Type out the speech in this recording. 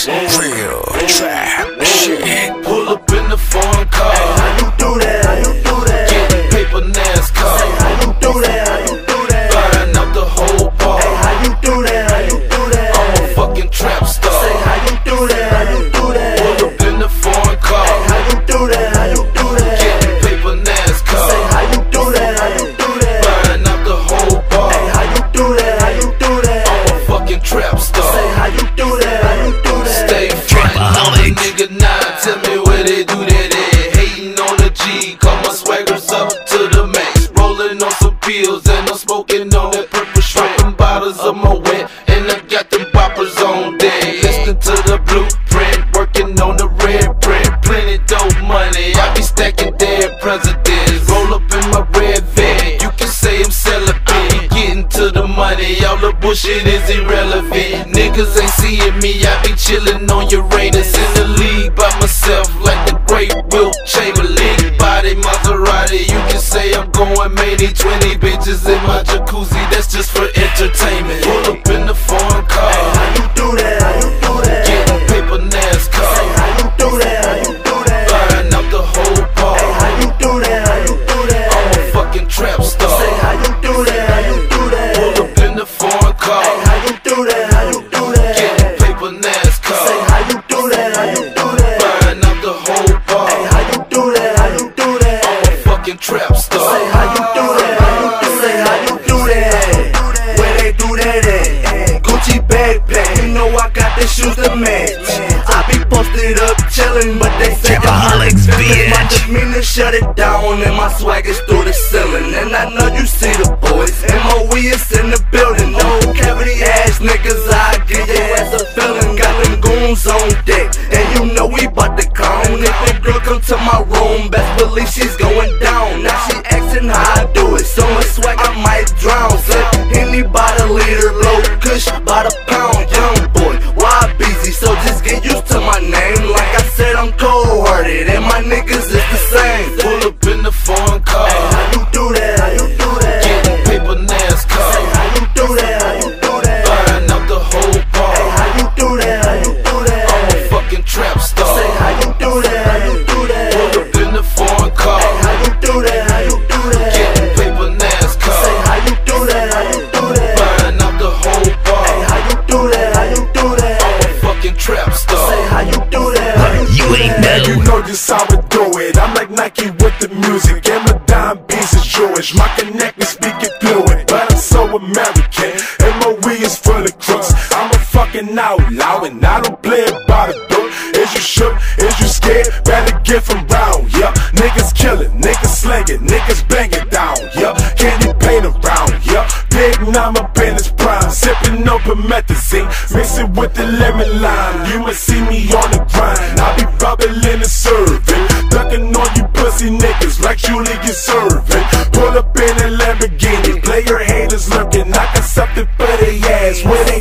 Alex, real trap shit. Pull up in the foreign car. Hey, how you do that? How you do that? Getting paper NASCAR. Hey, how you do that? How you do that? Buying out the whole bar. Hey, how you do that? How you do that? I'm a fucking trap star. Say how you do that? How you do that? Pull up in the foreign car. Hey, how you do that? How you do that? Getting paper NASCAR. Say how you do that? How you do that? Buying out the whole bar. Hey, how you do that? How you do that? I'm a fucking trap star. Say how you do that? How you do that? Stay frontin' on the nigga now. Tell me where they do that at. Hating on the G, call my swaggers up to the max. Rolling on some pills and I'm smoking on that purple shrimp. Them bottles of my wet and I got them boppers on deck. Listening to the blueprint, working on the red print. Plenty dope money, I be stacking dead presidents. Roll up in my red van, you can say I'm celibate. Getting to the money, all the bullshit is irrelevant. Niggas ain't seeing me, I be chillin' on Uranus. In the league by myself like the great Wilt Chamberlain. Body Maserati, you can say I'm going many 20 bitches in my jacuzzi, that's just for entertainment. Pull up in the foreign car. Hey, how you do that? How you do that? Getting paper NASCAR. Say how you do that? How you do that? Buying out the whole bar. Hey, how you do that? How you do that? I'm a fucking trap star. Say how you do that? How you do that? Pull up in the foreign car. Hey, how you do that? How you do that? Getting paper NASCAR. Say how you do that? How you do that? Buying out the whole bar. Hey, how you do that? How you do that? I'm a fucking trap star. Say how you do that? How you do that? How you do that? Where they do that at? Gucci backpack, you know I got the shoes to match. I be posted up chillin', but they say Alex, my demeanor shut it down and my swag is through the ceiling. And I know you see the boys, MOE is in the building. No cavity ass niggas, I give your ass a feeling. Got them goons on deck, and you know we bout to come. If a girl come to my room, best believe she's going down. Now she asking how I do it, so much swag I might drown. Sip Henny by the liter, blow Kush by the pound. Young boy, why busy? So just get used to my name. Like I said, I'm cold-hearted, and my niggas is the same. Pull up in the foreign car. Hey, how you do that? How you do that? Getting paper NASCAR. Say how you do that? How you do that? Buying out the whole bar. Hey, how you do that? How you do that? I'm a fucking trap star. Say how you do that? How you do that? Pull up in the foreign car. Hey, how you do that? How you do that? Getting paper NASCAR. Say how you do that? How you do that? Buying out the whole bar. Hey, how you do that? How you do that? I'm a fucking trap star. Say how you do that? You ain't You know. know just how I do it. I'm like Nike with the music, and my dime piece is Jewish. My connect is speaking fluent, but I'm so American. MOE is for the crooks. I'm a fucking outlaw, and I don't play it by the book. Is you shook? Is you scared? Better get from round, yeah. Niggas killing, niggas slanging, niggas banging down, yeah. Candy paint around, yeah. Big Nama pen is prime, sipping on promethazine, mix it with the lemon lime. You must see me on the grind. I be bubbling and serving, ducking on you pussy niggas like Julian serving. Pull up in a Lamborghini, player haters lurking. I got something for their ass. Where they